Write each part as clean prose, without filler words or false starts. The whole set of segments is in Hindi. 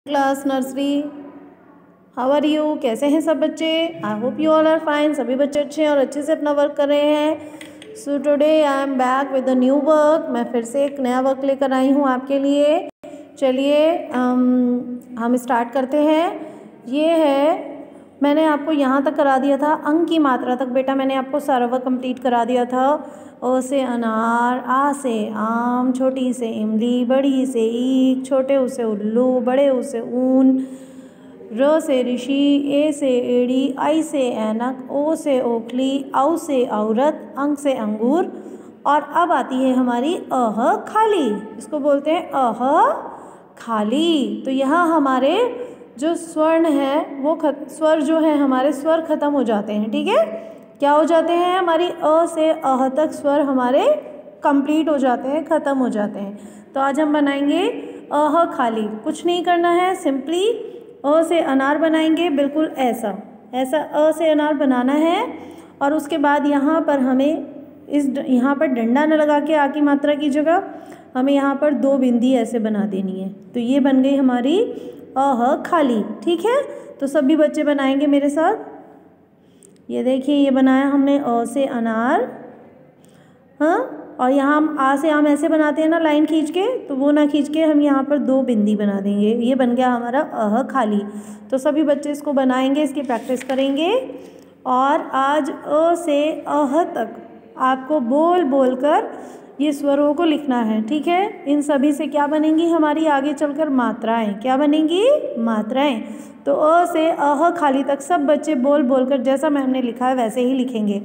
Class nursery. How are you? कैसे हैं सब बच्चे? I hope you all are fine. सभी बच्चे अच्छे हैं और अच्छे से अपना वर्क कर रहे हैं। So today I am back with a new work. मैं फिर से एक नया वर्क लेकर आई हूँ आपके लिए। चलिए हम स्टार्ट करते हैं। ये है, मैंने आपको यहाँ तक करा दिया था, अंक की मात्रा तक बेटा मैंने आपको सारा वर्क कंप्लीट करा दिया था। अ से अनार, आ से आम, छोटी से इमली, बड़ी से ईख, छोटे ऊ से उल्लू, बड़े ऊ से ऊन, र से ऋषि, ए से एड़ी, आई से ऐनक, ओ से ओखली, औ से औरत, अंक से अंगूर। और अब आती है हमारी अह खाली। इसको बोलते हैं अह खाली। तो यहाँ हमारे जो स्वर्ण है वो स्वर जो है हमारे स्वर खत्म हो जाते हैं। ठीक है, क्या हो जाते हैं? हमारी अ से अह तक स्वर हमारे कंप्लीट हो जाते हैं, ख़त्म हो जाते हैं। तो आज हम बनाएंगे अह खाली। कुछ नहीं करना है, सिंपली अ से अनार बनाएंगे। बिल्कुल ऐसा अ से अनार बनाना है। और उसके बाद यहाँ पर हमें यहाँ पर डंडा न लगा के आ की मात्रा की जगह हमें यहाँ पर दो बिंदी ऐसे बना देनी है। तो ये बन गई हमारी अह खाली। ठीक है, तो सभी बच्चे बनाएंगे मेरे साथ। ये देखिए, ये बनाया हमने अ से अनार। हाँ, और यहाँ हम आ से आम ऐसे बनाते हैं ना, लाइन खींच के, तो वो ना खींच के हम यहाँ पर दो बिंदी बना देंगे। ये बन गया हमारा अह खाली। तो सभी बच्चे इसको बनाएंगे, इसकी प्रैक्टिस करेंगे। और आज अ से अह तक आपको बोल बोल कर ये स्वरों को लिखना है। ठीक है, इन सभी से क्या बनेंगी हमारी आगे चलकर मात्राएं? क्या बनेंगी? मात्राएं। तो अ से अह खाली तक सब बच्चे बोल बोल कर जैसा मैम ने लिखा है वैसे ही लिखेंगे।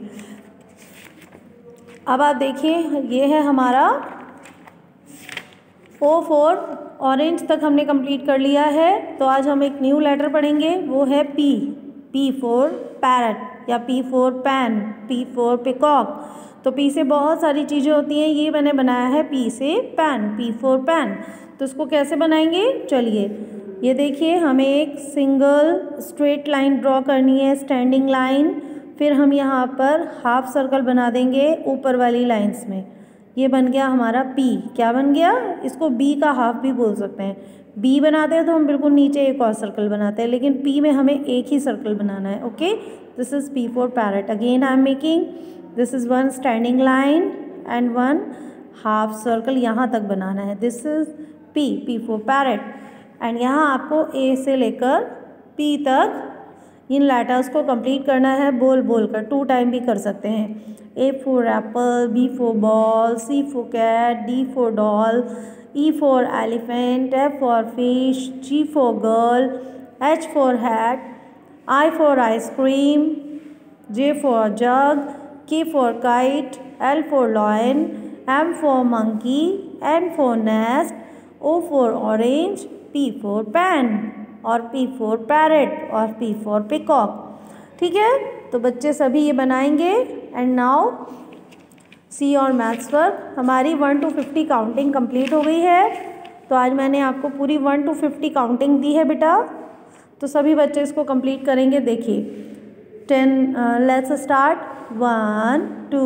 अब आप देखिए, ये है हमारा O4 ऑरेंज तक हमने कंप्लीट कर लिया है। तो आज हम एक न्यू लेटर पढ़ेंगे, वो है P। P फॉर पैरट या P for pen, P for peacock. तो P से बहुत सारी चीज़ें होती हैं, ये मैंने बनाया है P से पैन, P फॉर पैन। तो इसको कैसे बनाएंगे? चलिए, ये देखिए, हमें एक सिंगल स्ट्रेट लाइन ड्रॉ करनी है, स्टैंडिंग लाइन। फिर हम यहाँ पर हाफ सर्कल बना देंगे ऊपर वाली लाइंस में। ये बन गया हमारा P। क्या बन गया? इसको B का हाफ भी बोल सकते हैं। B बनाते हैं तो हम बिल्कुल नीचे एक और सर्कल बनाते हैं, लेकिन P में हमें एक ही सर्कल बनाना है। Okay, this is P for parrot. Again I am making, this is one standing line and one half circle यहाँ तक बनाना है। This is P for parrot. And यहाँ आपको A से लेकर P तक इन लेटर्स को कंप्लीट करना है बोल बोल कर। 2 टाइम भी कर सकते हैं। A for apple, B for ball, C for cat, D for doll, E for elephant, F for fish, G for girl, H for hat, I for ice cream, J for jug, K for kite, L for lion, M for monkey, N for nest, O for orange, P for pen, और P फॉर पैरट, और P फॉर पिकॉक। ठीक है, तो बच्चे सभी ये बनाएंगे। एंड नाउ सी और मैथ्स वर्क। हमारी 1 to 50 काउंटिंग कंप्लीट हो गई है। तो आज मैंने आपको पूरी 1 to 50 काउंटिंग दी है बेटा। तो सभी बच्चे इसको कंप्लीट करेंगे। देखिए, 10 लेट्स स्टार्ट। 1 2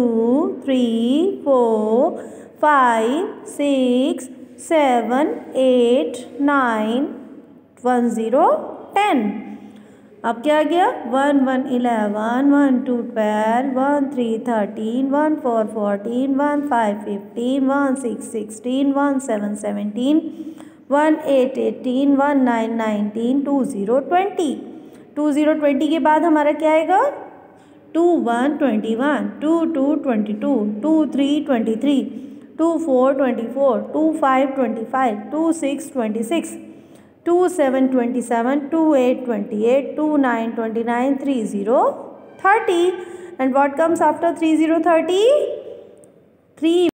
3 4 5 6 7 8 9 1 0 10। अब क्या आ गया? 1 1 11, 1 2 12, 1 3 13, 1 4 14, 1 5 15, 1 6 16, 1 7 17, 1 8 18, 1 9 19, 2 0 20। 2 0 20 के बाद हमारा क्या आएगा? 2 1 21, 2 2 22, 2 3 23, 2 4 24, 2 5 25, 2 6 26, 2 7 27, 2 8 28, 2 9 29, 3 0 30. And what comes after 3 0 30? 3